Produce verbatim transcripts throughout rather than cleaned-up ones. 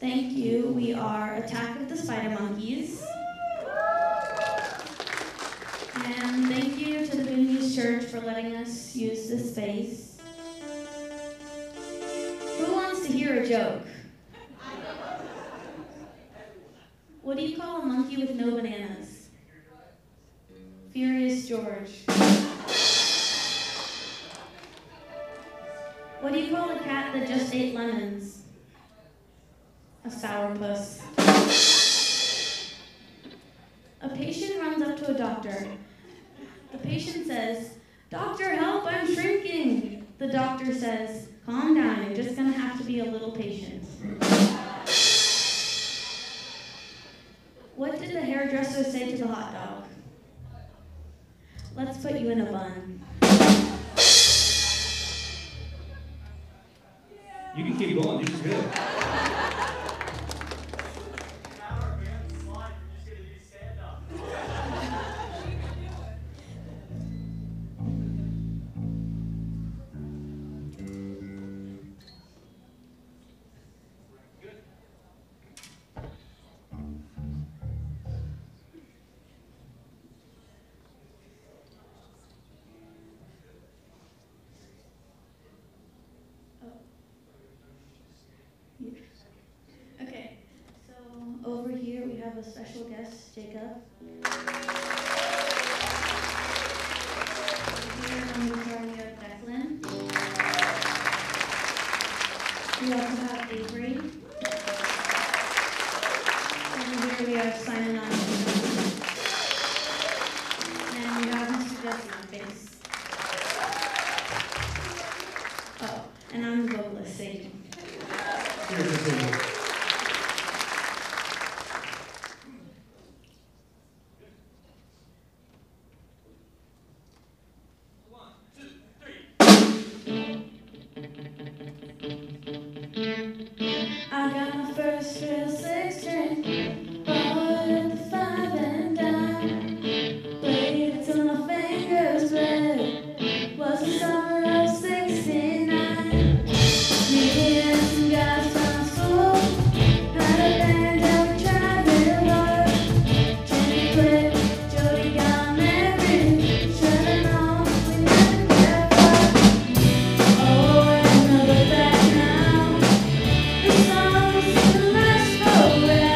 Thank you. We are Attack of the Spider Monkeys. And thank you to the Good News Church for letting us use this space. Who wants to hear a joke? What do you call a monkey with no bananas? Furious George. What do you call a cat that just ate lemons? A sourpuss. A patient runs up to a doctor. The patient says, "Doctor, help, I'm shrinking." The doctor says, "Calm down, you're just gonna have to be a little patient." What did the hairdresser say to the hot dog? "Let's put you in a bun." You can keep going, this is good. Okay, so over here we have a special guest, Jacob. Here on the guitar we have Declan. We also have Avery. Over here we have Simon on drums. And we have Mister Jesse on bass. Oh, and I'm the vocalist, Sadie. I got my first real six string, bought at the five and dime, played it till my fingers bled. Was the summer of sixty-nine. Me and some guys from school had a band and we tried real hard. Jenny quit, Jody got married, should've known we never get far. Oh, and I look back now. The songs in the last program.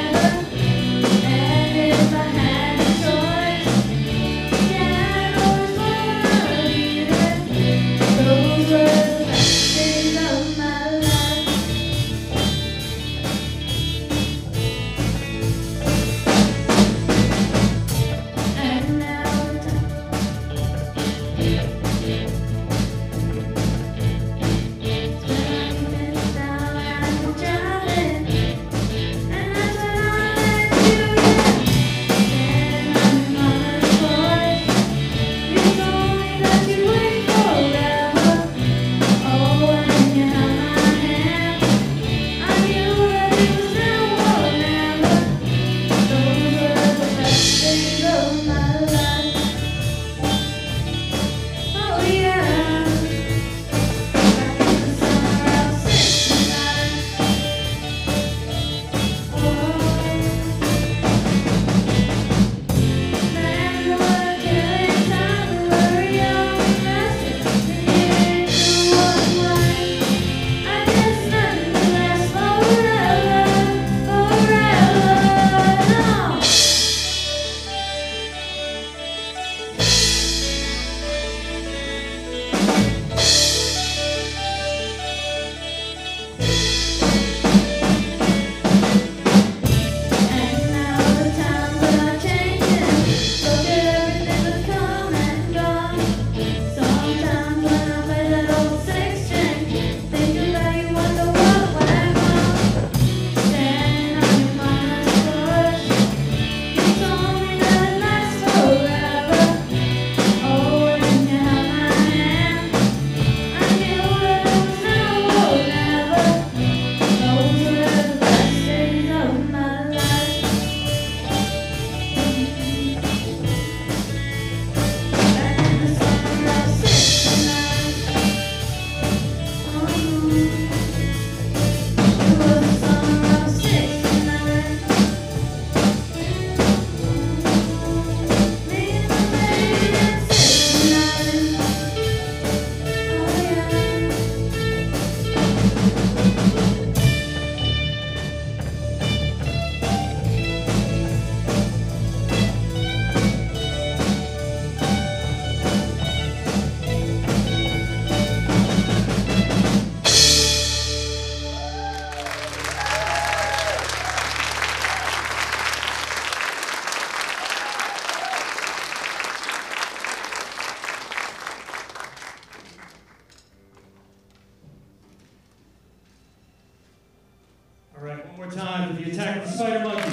All right, one more time for the attack of the spider monkeys.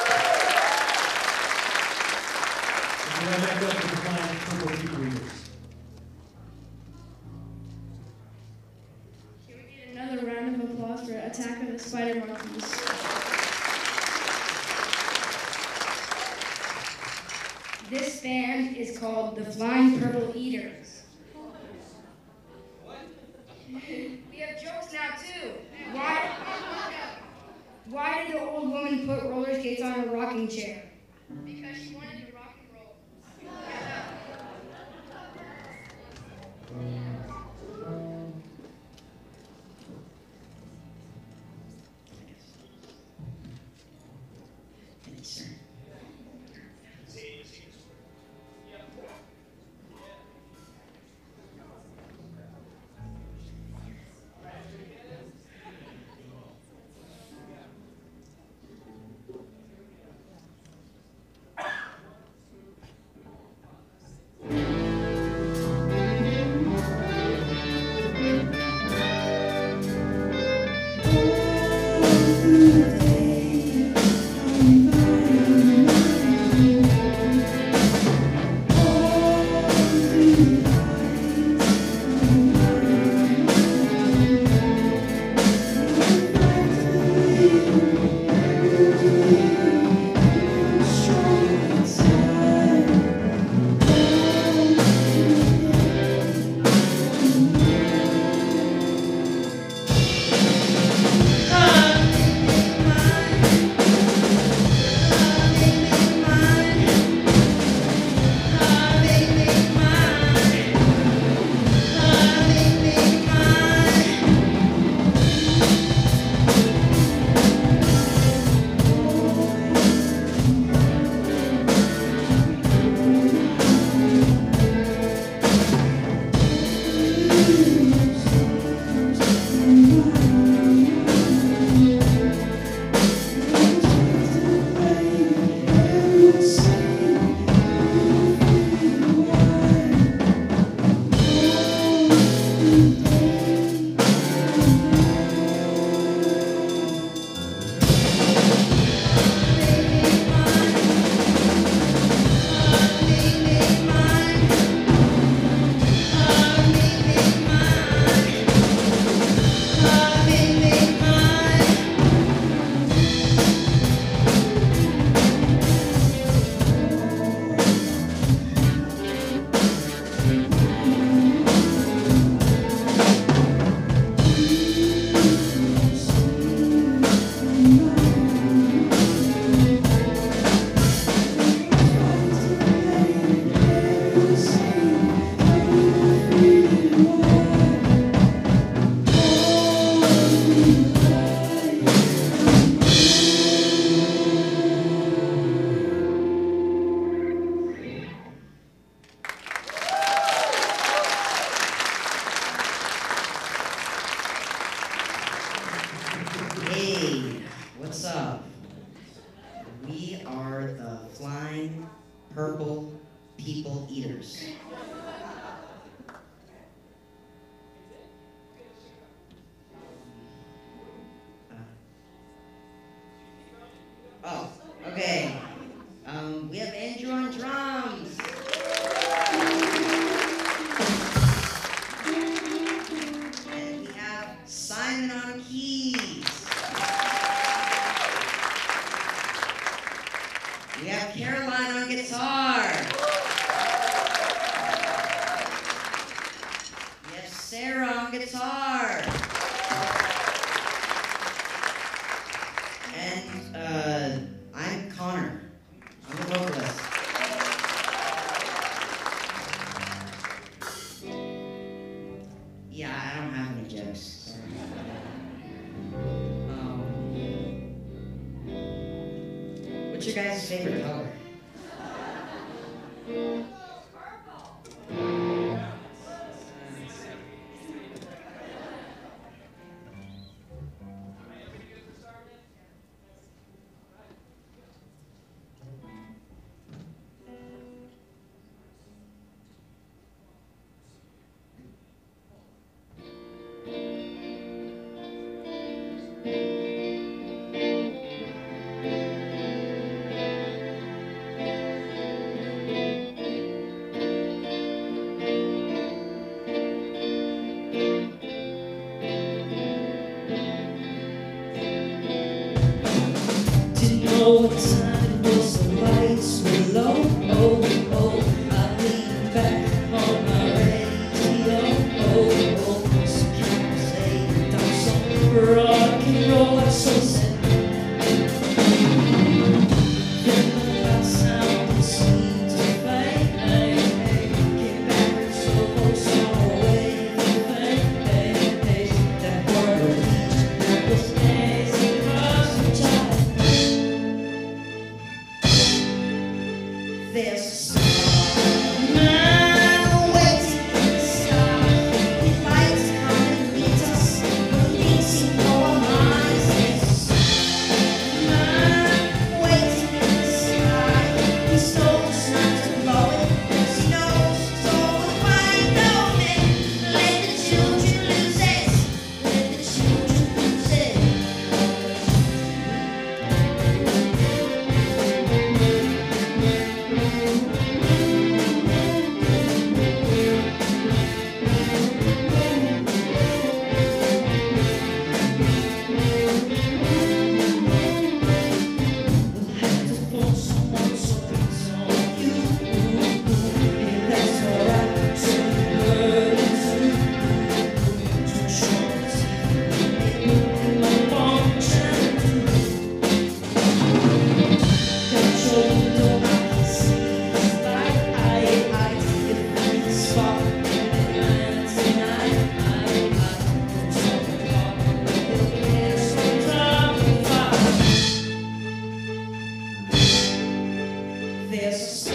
Let's go right back up to the flying purple people eaters. Can we get another round of applause for Attack of the Spider Monkeys? This band is called the Flying Purple Eaters. We have jokes now too. Why? Why did the old woman put roller skates on her rocking chair? Because she wanted to rock and roll. Hey, what's up? We are the Flying Purple People Eaters. Uh, oh, okay. Um, we have Andrew on drums. And we have Simon on keys. We have Caroline on guitar. We have Sarah on guitar. And uh, I'm Connor. I'm the vocalist. Yeah, I don't have any jokes. Sorry. Um, what's your guys' favorite color? know what time it was, the lights were low. Oh, oh, I lean back on my radio. Oh, oh, so can I say down some rock and roll? I'm so sad. Then the last sound it seemed to fade. Came back so so away from fade. That part of me that was dancing across the child. There's a star, man waiting in the sky. It lights come and meets us, releasing our minds. There's a star, man waiting in the sky. He told us not to blow it, 'cause he knows it's all worthwhile. Don't it? Let the children lose it. Let the children lose it. There's a star,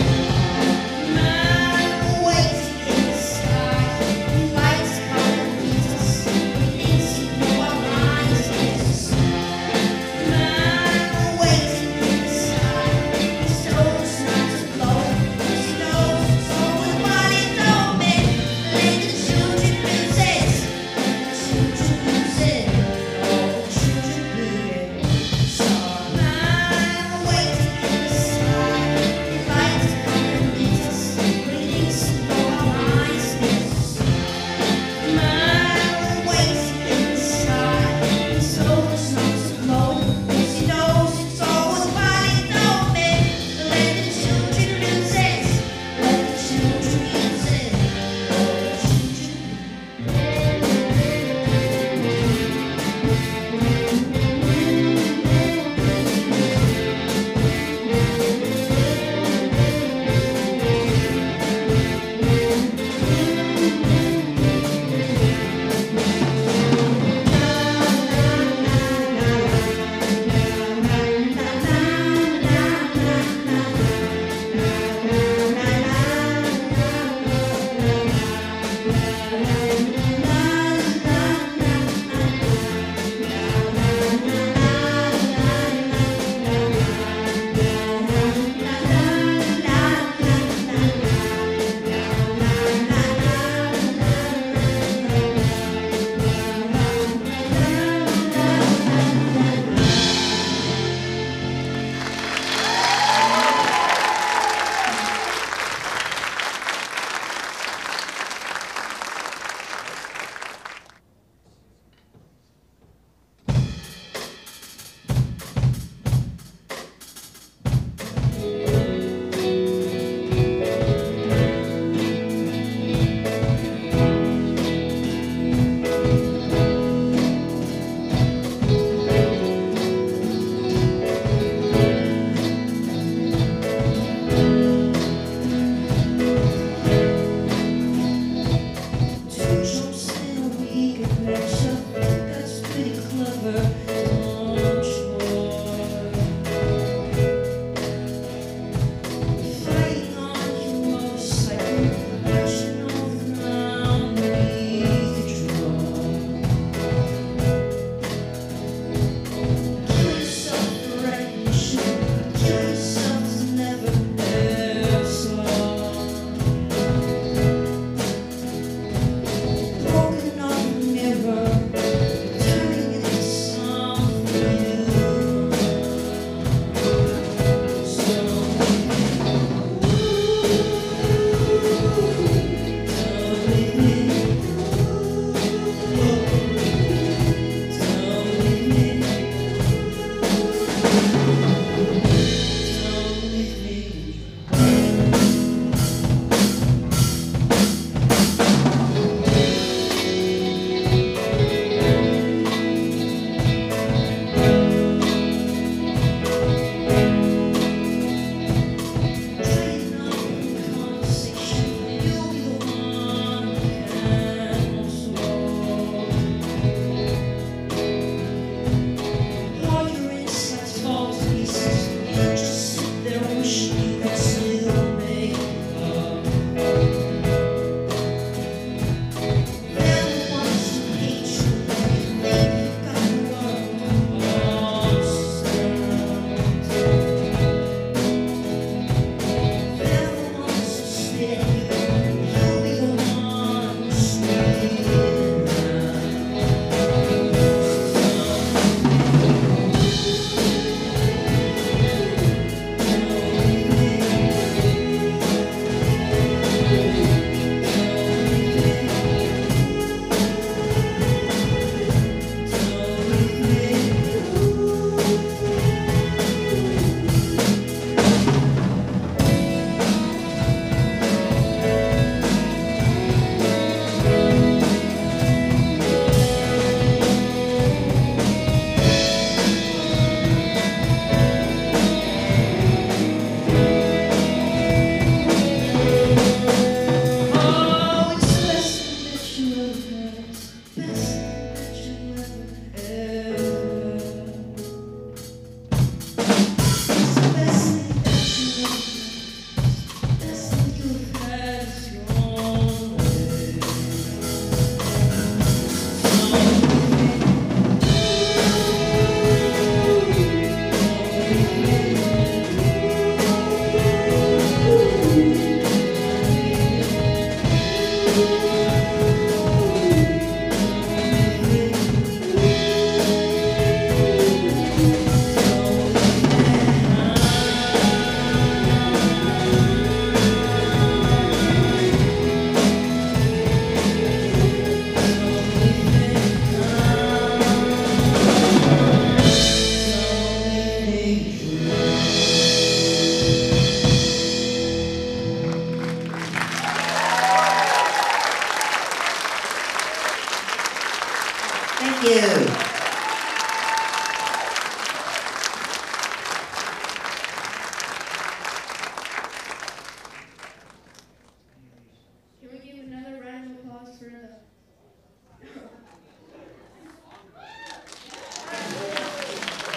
man waiting in the sky. He lights come and meets us, releasing our minds. There's a star, man waiting in the sky. He told us not to blow it, 'cause he knows it's all worthwhile. Don't it? Let the children lose it. Let the children lose it. All the children lose it. Star, man waiting in the sky. Lights come and meet us, releasing our minds. There's a star, man waiting in the sky. He told us not to blow it, 'cause he knows it's all worthwhile. Don't it? Let the children lose it. Let the children lose it. All the children. Two jumps in a week of pressure. That's pretty clever. Don't fighting on your motorcycle, marching on the ground beneath the drum. Kill yourself for recognition. Kill yourself to never have some. Broken on the mirror, turning it into song.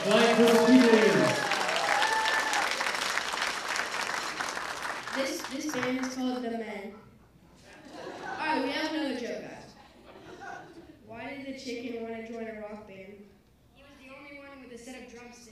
Flying Purple Teenagers. This this band is called The Men. Alright, we have another joke, guys. Why did the chicken want to join a rock band? He was the only one with a set of drumsticks.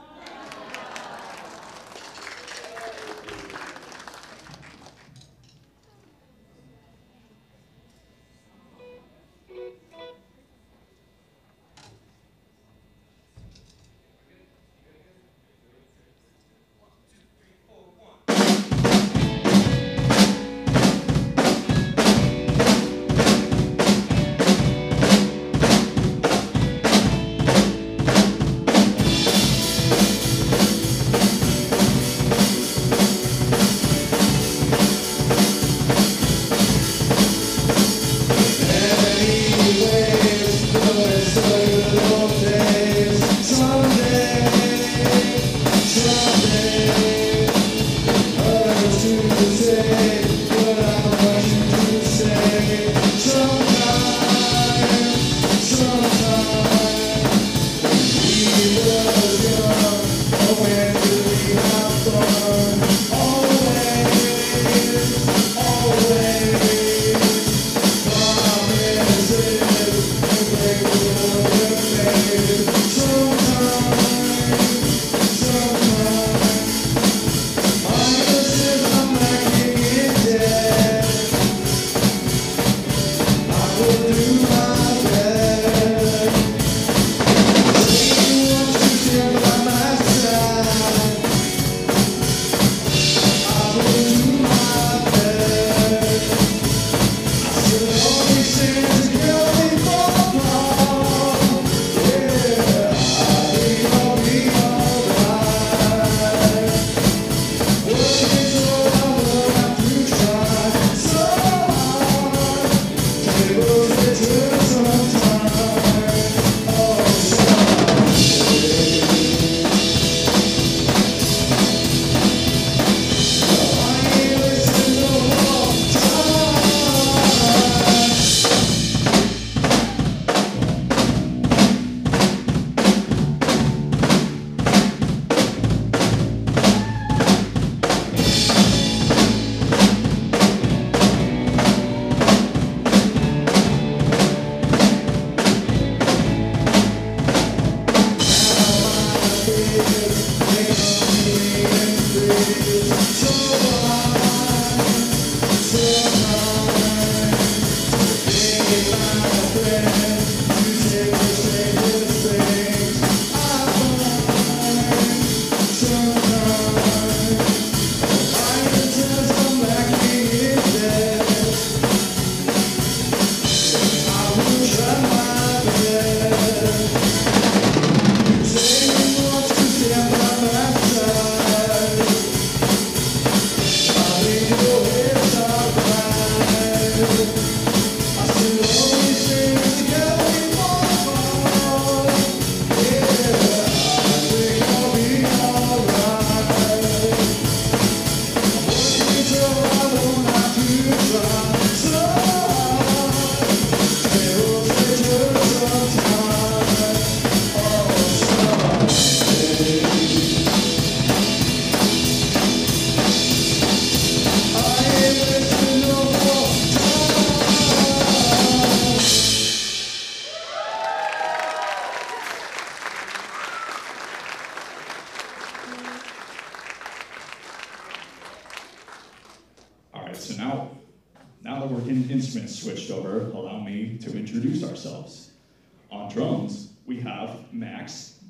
So now, now that we're getting instruments switched over, allow me to introduce ourselves. On drums, we have Max.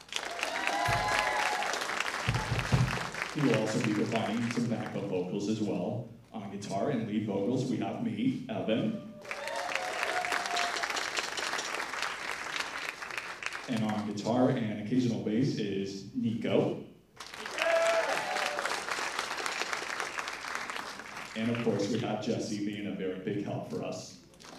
He will also be providing some backup vocals as well. On guitar and lead vocals, we have me, Evan. And on guitar and occasional bass is Nico. And of course, we have Jesse being a very big help for us.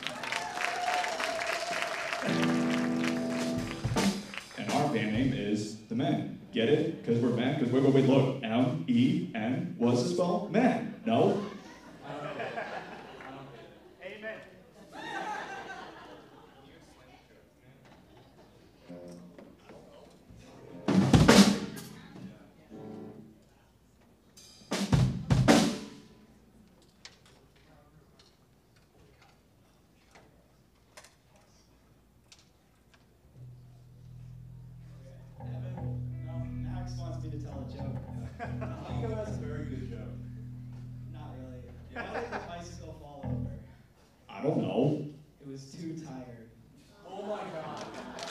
And our band name is The Men. Get it? Because we're men? Because wait, wait, wait, look. M E N, what's the spell? Men. No? Amen. Nico has a very good joke. Not really. Why did the bicycle fall over? I don't know. It was too tired. Oh my god.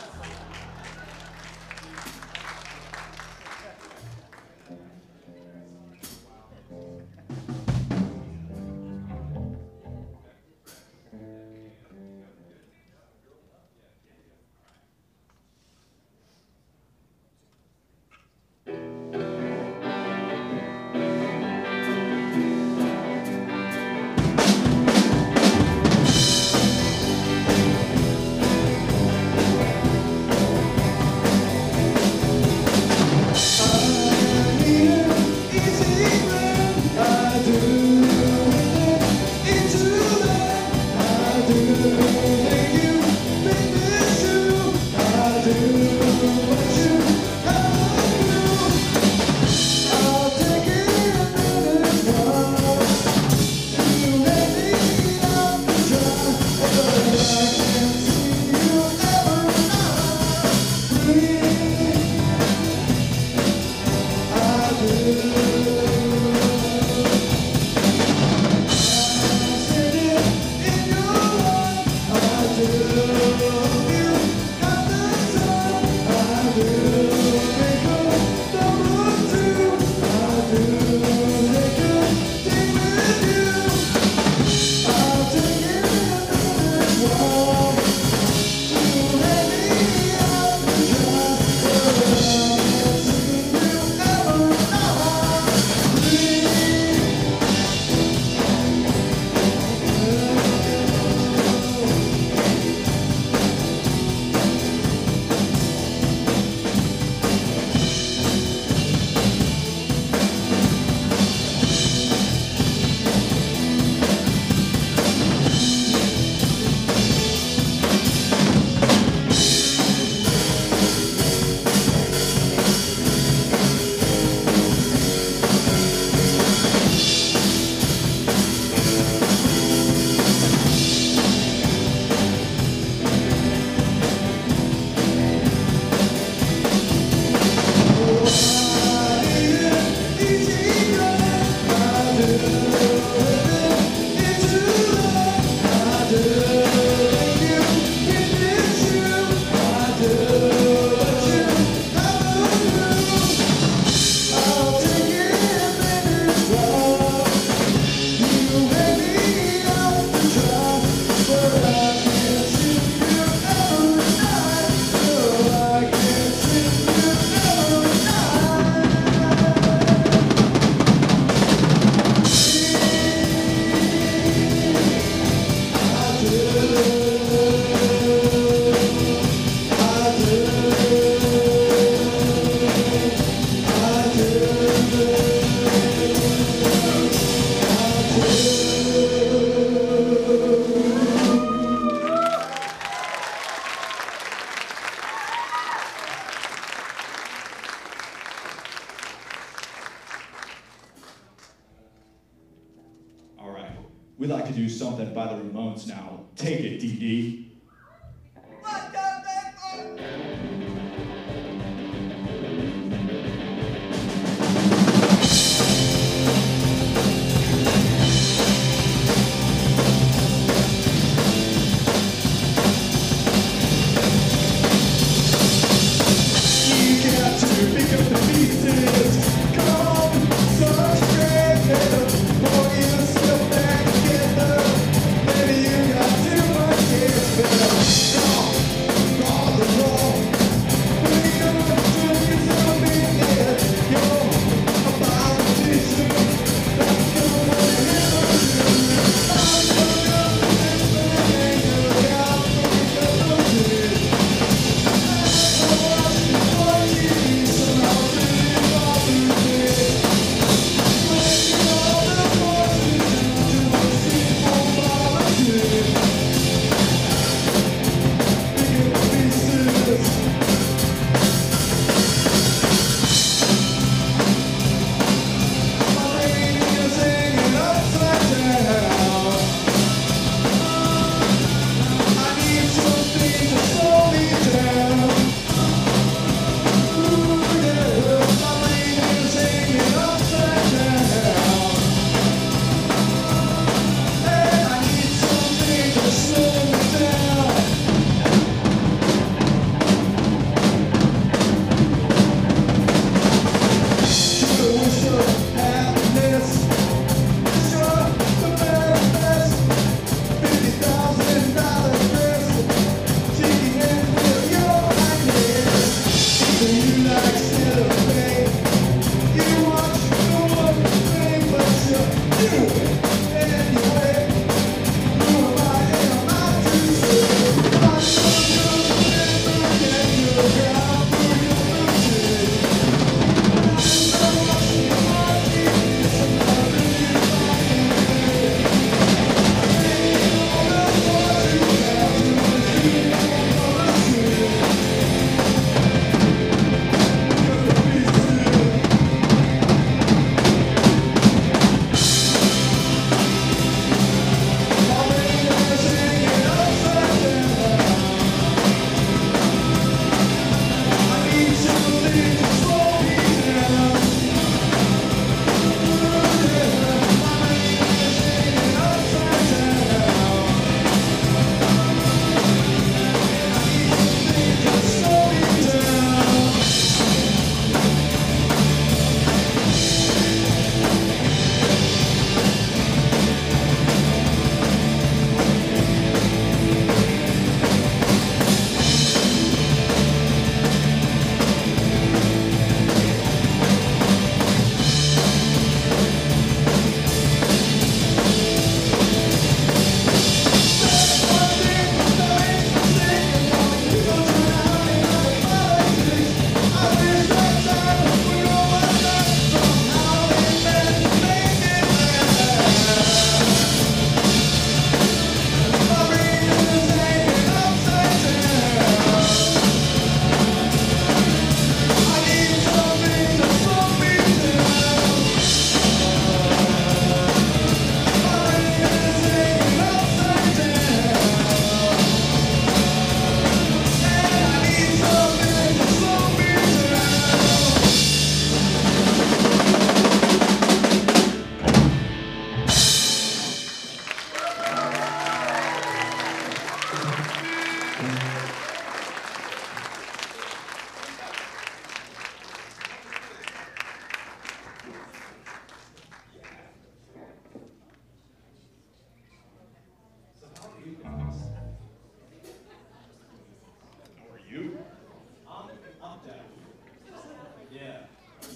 We like to do something by the Ramones now. Take it, D D. Baby, you got too much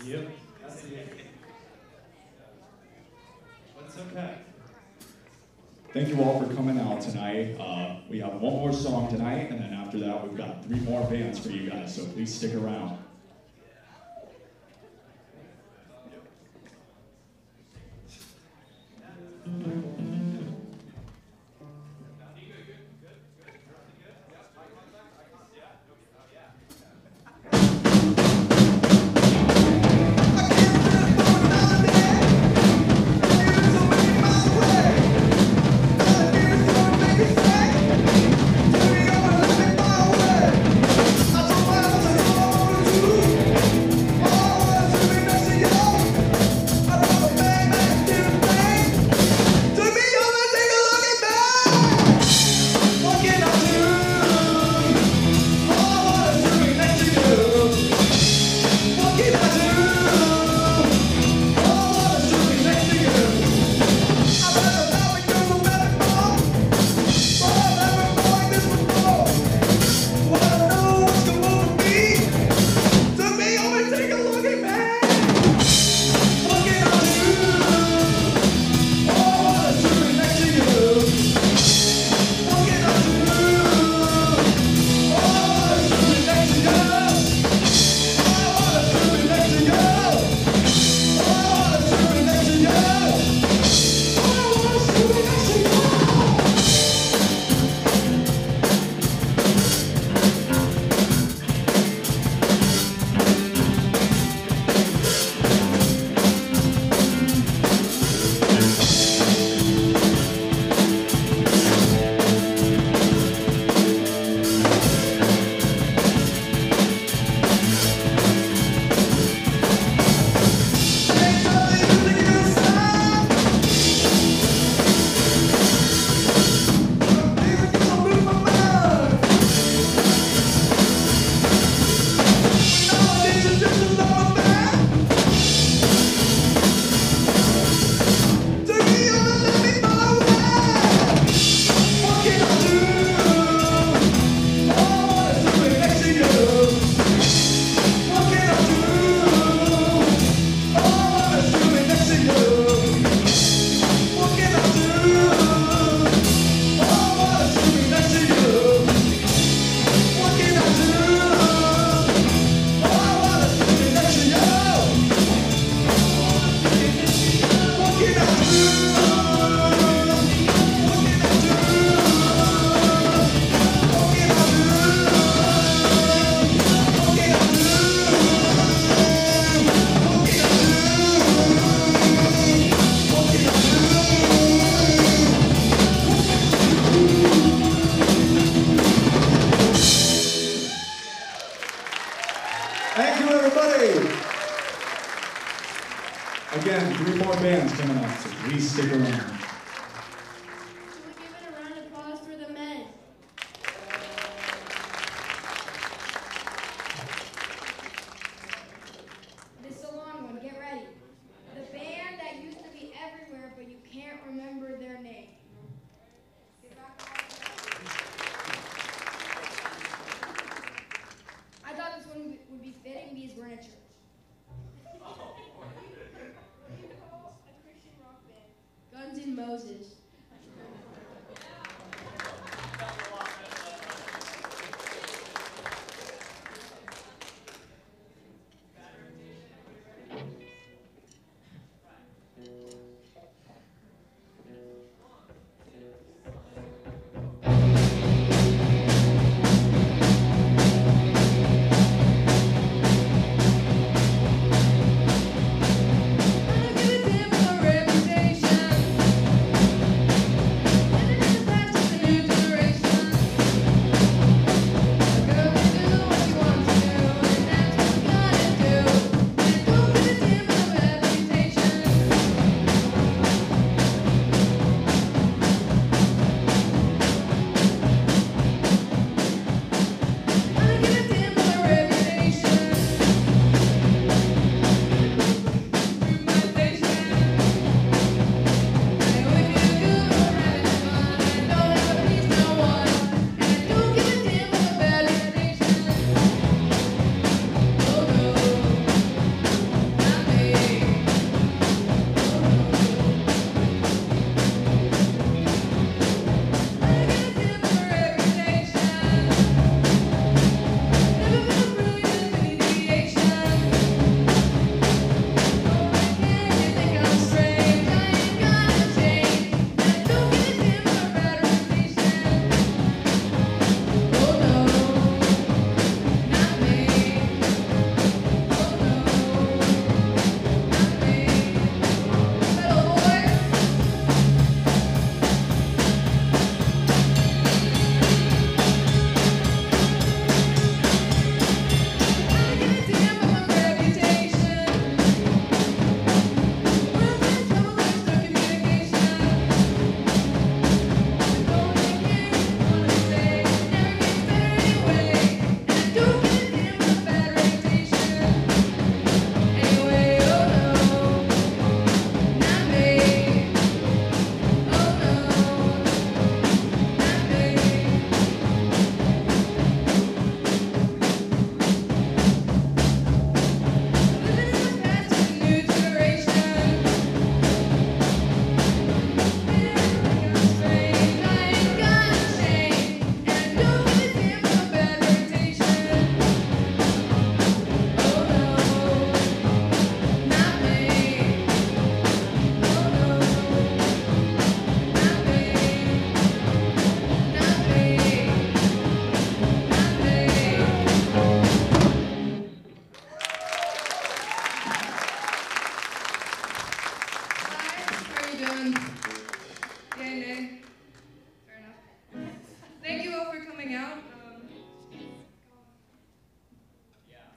Yep, that's the end. But it's okay. Thank you all for coming out tonight. Uh, we have one more song tonight, and then after that, we've got three more bands for you guys, so please stick around. Thank you, everybody. Again, three more bands coming up, so please stick around. Should we give it a round of applause for the men? This is a long one. Get ready. The band that used to be everywhere, but you can't remember their name. I thought this one would be fitting because we're in a church. A Christian rock band. Guns N' Moses. I'm gonna give him a reputation.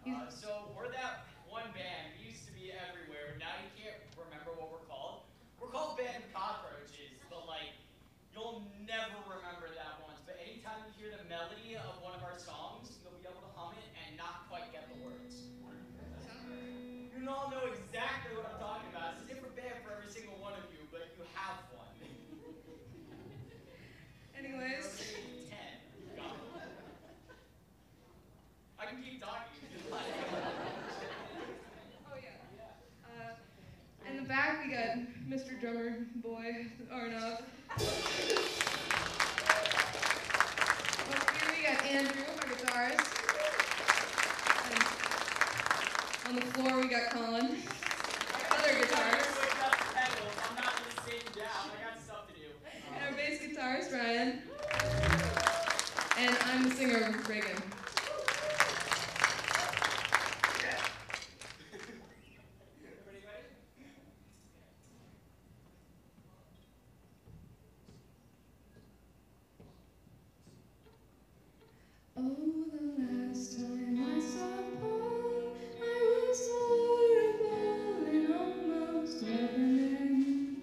Uh, so we're that one band. We used to be everywhere, but now you can't remember what we're called. We're called Band Cockroaches, but like, you'll never remember that once. But anytime you hear the melody of one of our songs, you'll be able to hum it and not quite get the words. You all know exactly what I'm talking about. It's a different band for every single one of you, but you have one. Anyways. ten. Got it. I can keep talking if you like. Oh yeah. Uh, in the back we got Mister Drummer Boy Arnav. Up here we got Andrew, our guitarist. And on the floor we got Colin, other guitarist. I'm not just sitting down. I got stuff to do. And our bass guitarist Ryan. And I'm the singer Reagan. Oh, the last time I saw Paul, I was horrible and almost heaven.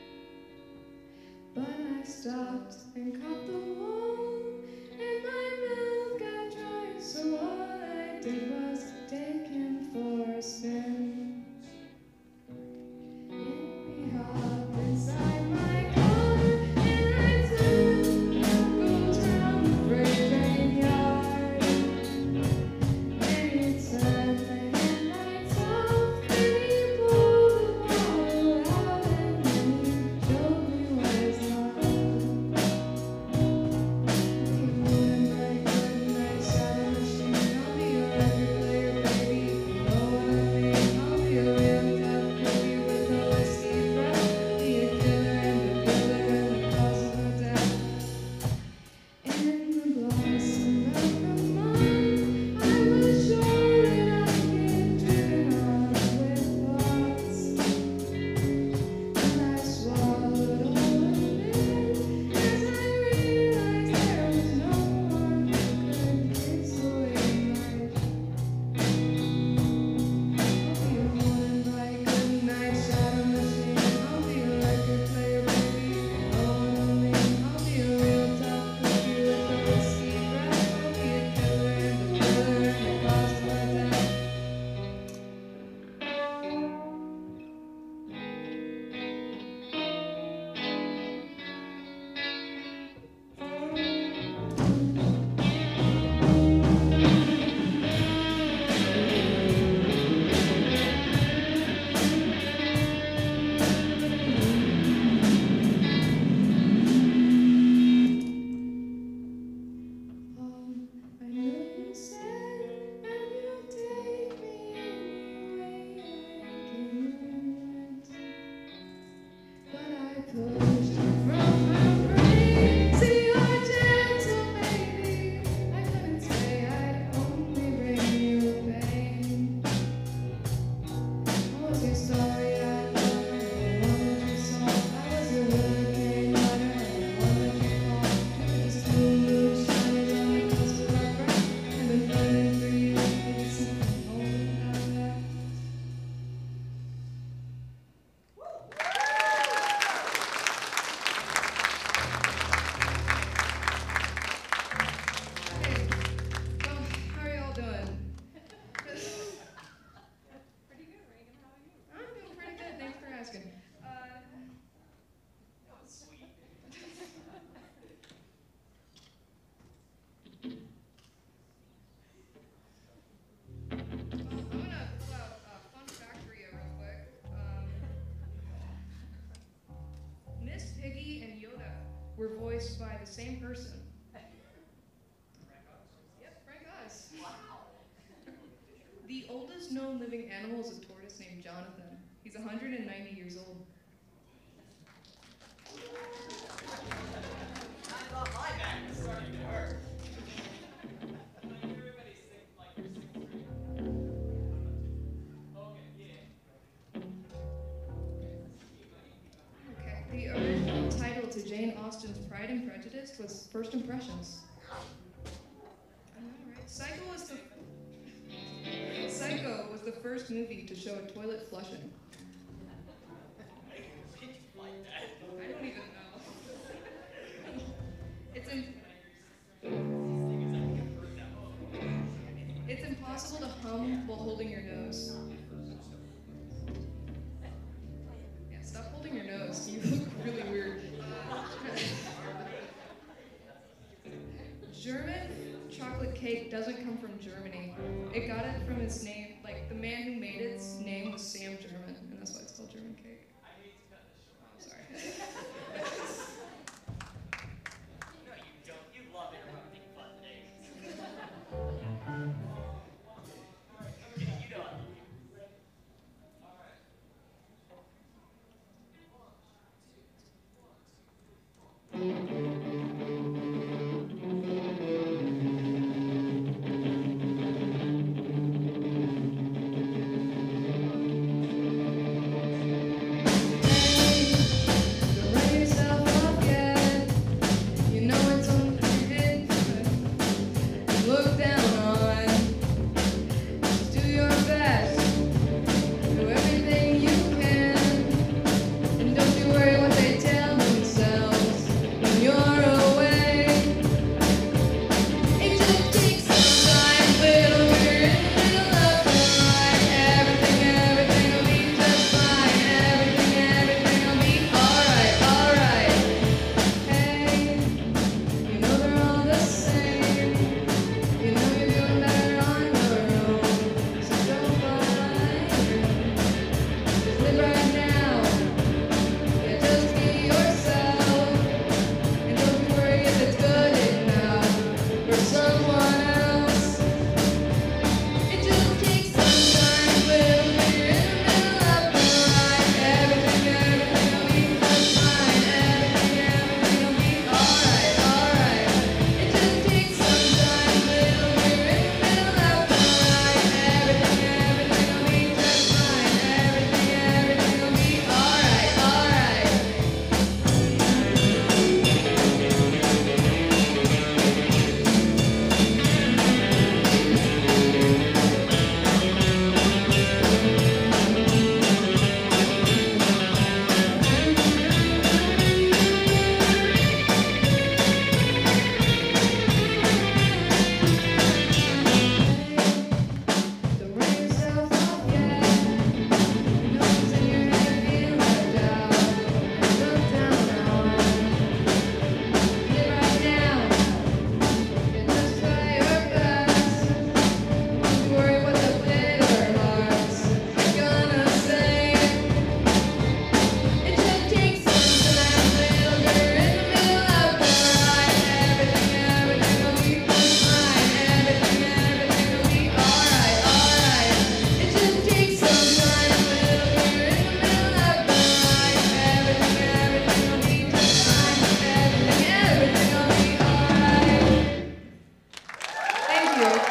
But I stopped and caught the wall, and my mouth got dry. So all I did was take him for a spin. And we hopped inside my car, and I took goes round the freight yard. And he turned the headlights off, and he pulled the bottle out, and then he showed me what it's like. Moon and bright good night shadow machine. I'll be your record player, baby. You know what I mean. I'll be a real tough cookie with a whiskey breath. Be a killer and a killer and the cause of my death. In the blossom of the month, I was sure that I'd get driven on with thoughts. And I swallowed all of it as I realized there was no one who could kiss away my. I'll be a moon and bright good night shadow machine. I'll be a record player, baby. You know what I mean. I'll be a real tough cookie with a whiskey breath. I'll be a killer and a killer and the cause of my death. Um, I know you said that you'd take me anyway like it, but I pushed you from my brain. See, you're gentle, baby. I couldn't say I'd only bring you pain. I was your story, I love the one that you saw. I was your hurricane runner, the one that you called. You were just blue moonshine on the cusp of our breath. I've been burning for you, it's something holding out there. Okay, so how are y'all doing? Pretty good, Reagan. How are you? I'm doing pretty good, thanks for asking. Uh, That was sweet. well, I'm gonna pull out a fun fact for you real quick. Um, Miss Piggy and Yoda were voiced by the same person. Yep, Frank Oz. The oldest known living animal is a tortoise named Jonathan. He's one hundred ninety years old. I thought my back was starting to hurt. Like everybody's thinking like you're six three. Okay, yeah. Okay, the original title to Jane Austen's Pride and Prejudice was First Impressions. I know, right? Psycho was the the first movie to show a toilet flushing? I don't even know. It's in, it's impossible to hum while holding your nose. Yeah, stop holding your nose. You look really weird. German chocolate cake doesn't come from Germany. It got it from its name, like the man who made its name was Sam German, and that's why it's called German cake. Oh, I'm sorry. No, you don't. You love interrupting fun things. Okay, you know I love you. Don't write yourself off yet. You know it's only look down on. Just do your best. Do everything you can. And don't you worry what they tell themselves when you're away. It just takes some time, little we're in the middle of the night. Everything, everything will be just fine. Everything, everything will be alright, alright. Hey, you know they're all the same. You know you're doing better on your own. So don't mind. Just live right now. Yeah, just be yourself. And don't you worry if it's good enough for someone else. It just takes some time, little we're in the middle of the night. Everything, everything will be just fine. Everything, everything will be alright, alright. It just takes some time, little we're in the middle of the night. Everything, everything will be just fine. Everything, everything will be alright, alright. Don't write yourself off yet. You know what's in your head, feel left out. Look down on. Live right now. And just try your best. Don't you worry what the bitter hearts are gonna say. It just takes some time, little girl, in the middle of the night. Everything, everything will be just fine. Everything, everything will be alright, alright. It just takes some time, little girl, in the middle of the night. Everything, everything will be just fine. Everything, everything will be alright. Thank you.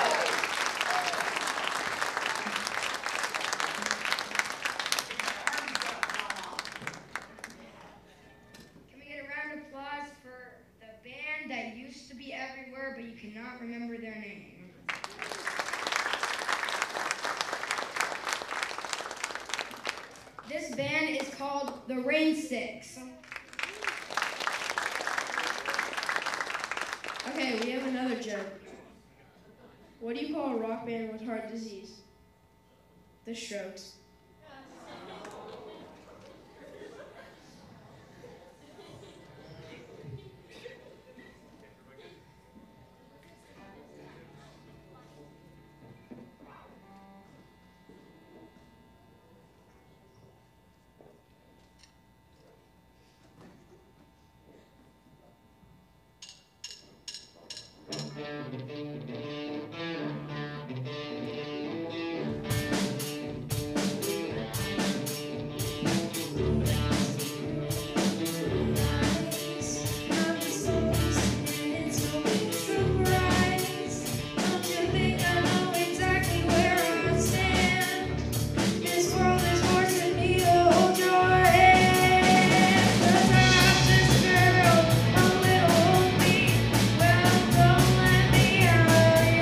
Can we get a round of applause for the band that used to be everywhere, but you cannot remember their name? This band is called the Rain Sticks. Okay, we have another joke. What do you call a rock band with heart disease? The Strokes. Well, don't let me out.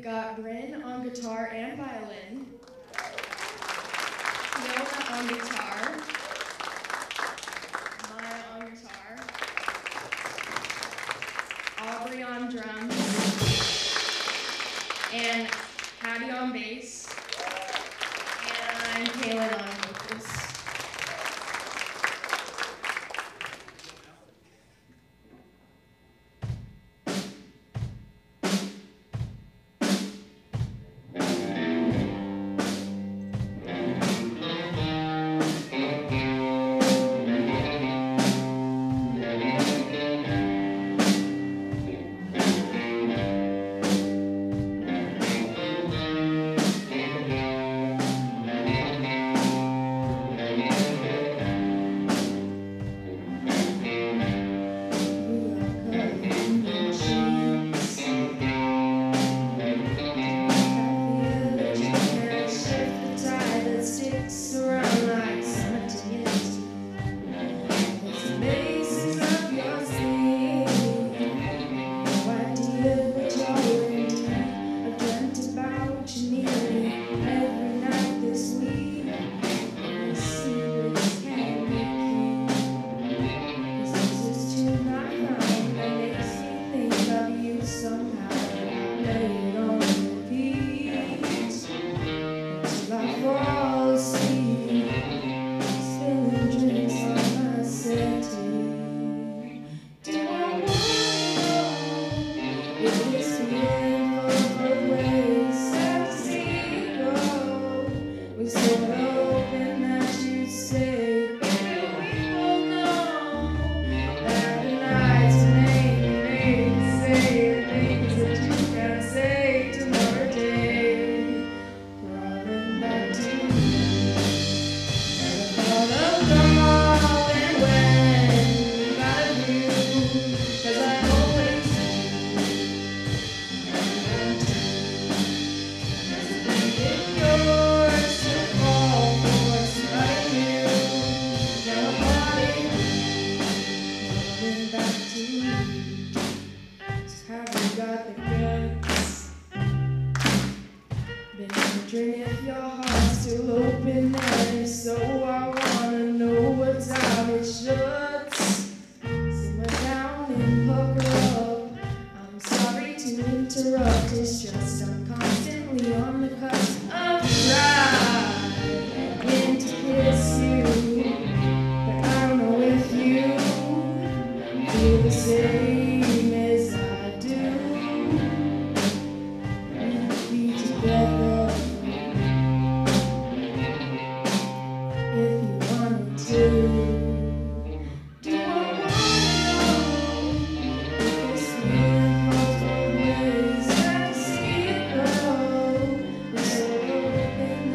got Bryn on guitar and violin, Fiona on guitar, Maya on guitar, Aubrey on drums, and Hattie on bass, and I'm Kaylin on vocals. Open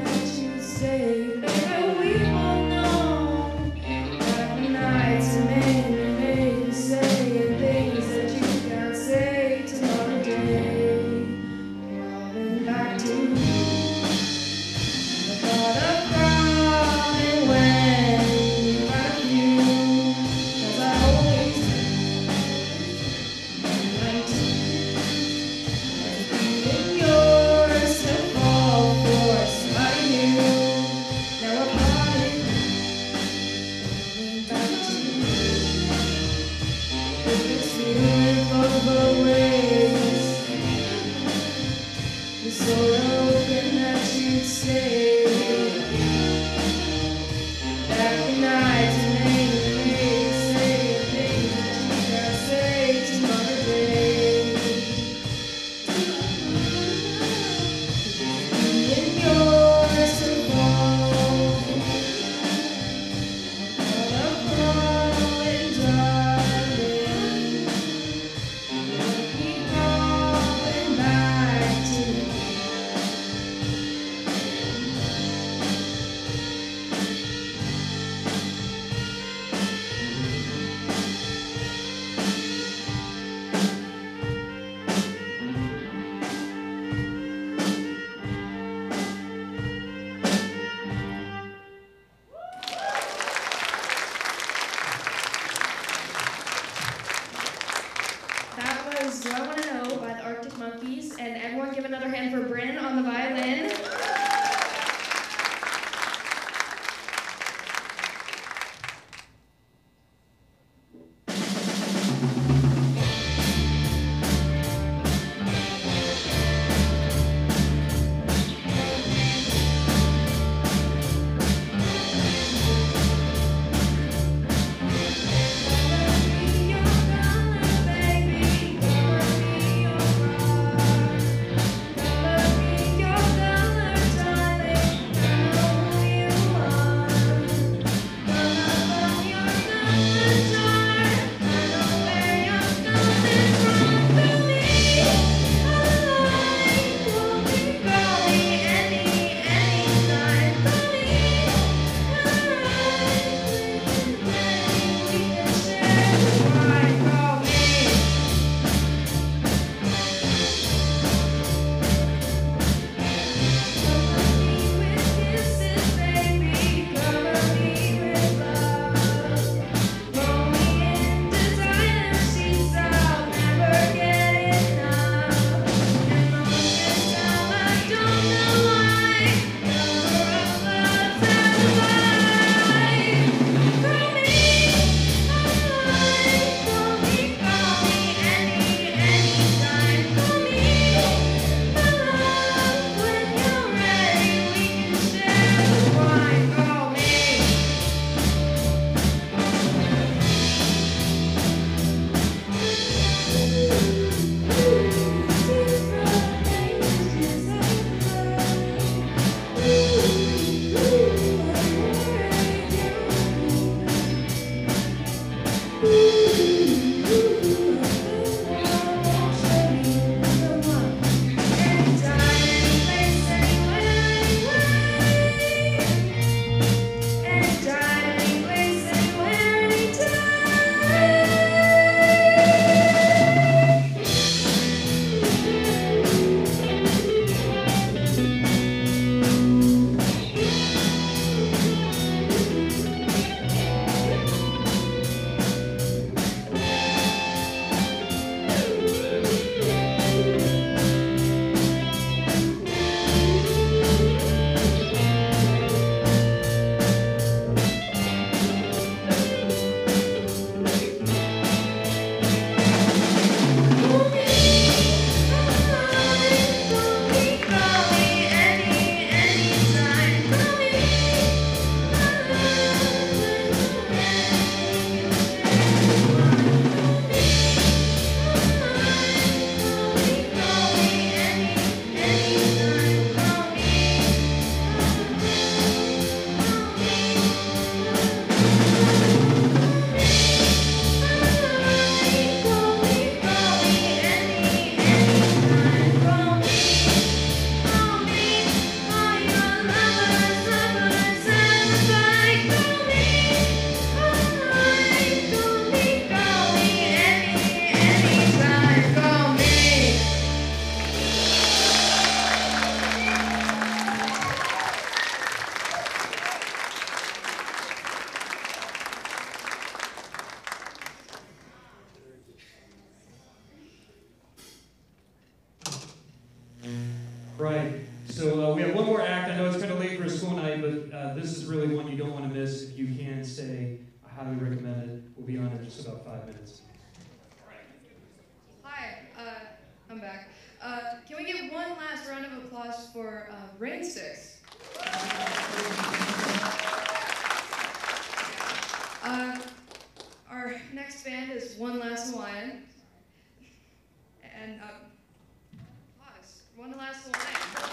another hand for Bryn on the violin. Right. So uh, we have one more act. I know it's kind of late for a school night, but uh, this is really one you don't want to miss. If you can stay, I highly recommend it. We'll be on in just about five minutes. Hi, uh, I'm back. Uh, can we give one last round of applause for uh, Rain Sticks? Uh, our next band is One Last Hawaiian. And, uh, applause. One Last Hawaiian.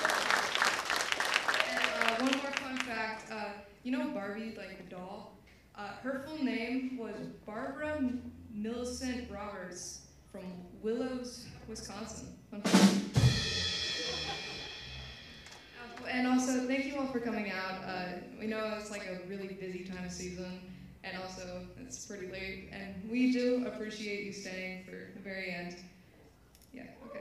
And uh, one more fun fact, uh, you know Barbie, like the doll? Uh, her full name was Barbara Millicent Roberts from Willows, Wisconsin. Fun fact. Uh, and also, thank you all for coming out. Uh, we know it's like a really busy time of season, and also it's pretty late, and we do appreciate you staying for the very end. Yeah, okay.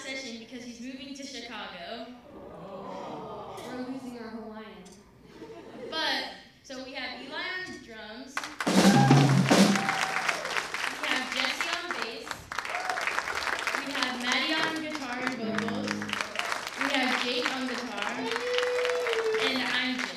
session because he's moving to Chicago. We're losing our Hawaiian. But, so we have Eli on drums. We have Jesse on bass. We have Maddie on guitar and vocals. We have Jake on guitar. And I'm Jillian.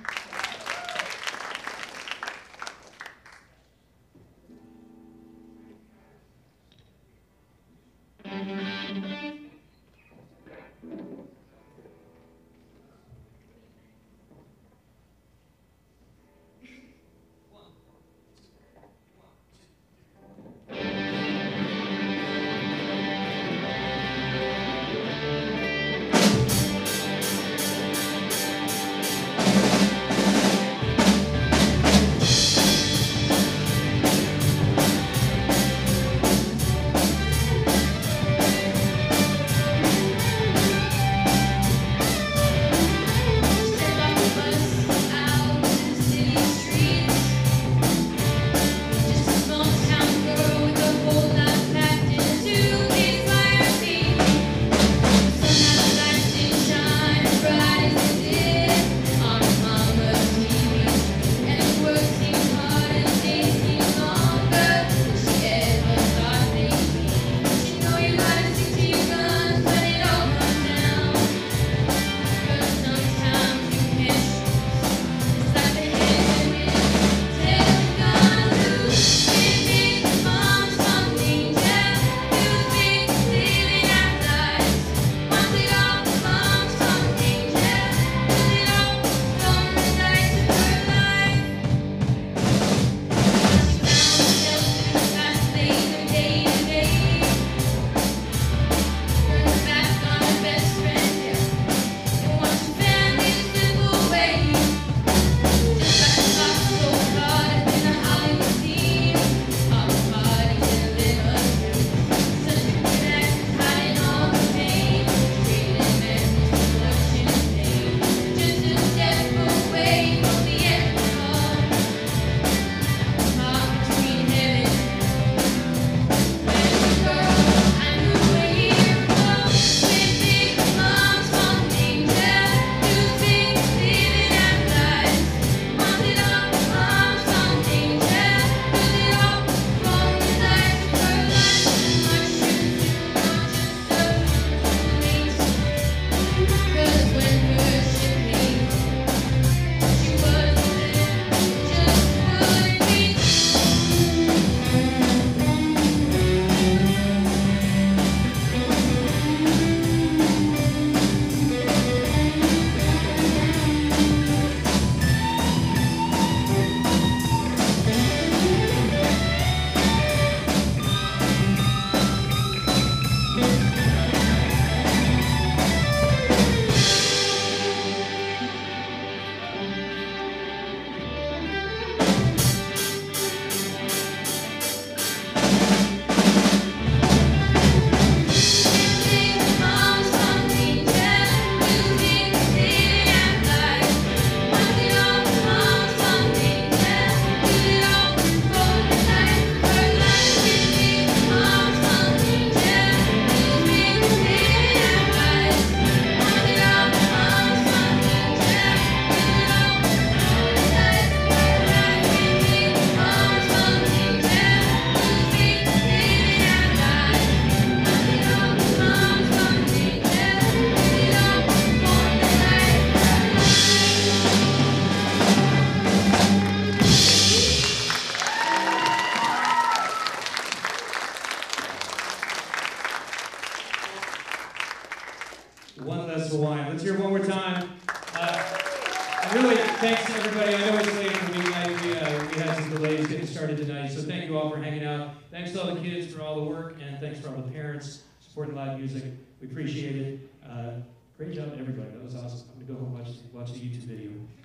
One less Hawaiian. Let's hear it one more time. Uh, really, thanks to everybody. I know it's late for midnight. We, uh, we had some delays getting started tonight, so thank you all for hanging out. Thanks to all the kids for all the work, and thanks for all the parents supporting live music. We appreciate it. Uh, great job to everybody. That was awesome. I'm going to go home and watch, watch the YouTube video.